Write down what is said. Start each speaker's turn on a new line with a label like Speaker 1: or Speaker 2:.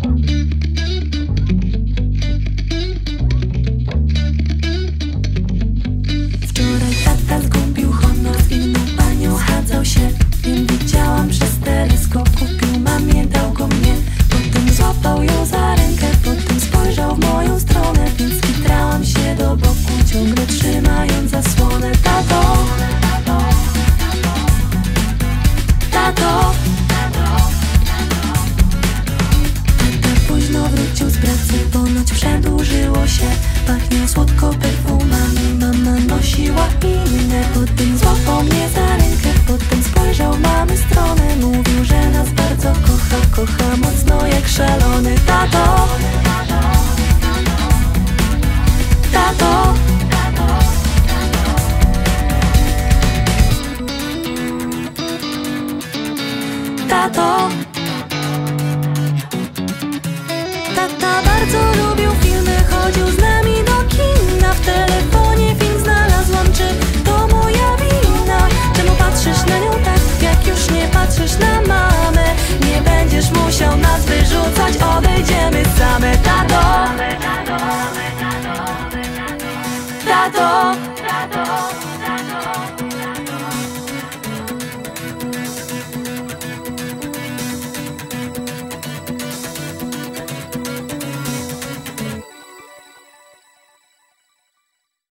Speaker 1: Wczoraj tata zgubił honor, z inną panią chadzał się. Wiem, widziałam przez teleskop, kupił mamie, dał go mnie. Potem złapał ją za rękę, potem spojrzał w moją stronę. Więc skitrałam się do boku, ciągle trzymając zasłonę. Tato, tato. Tata późno wrócił z pracy, ponoć przedłużyło się. Pachniał słodko perfumami, mama nosiła inne. Potem złapał mnie za rękę, potem spojrzał w mamy stronę. Mówił, że nas bardzo kocha, kocha mocno jak szalony. Tato, tato. Tato.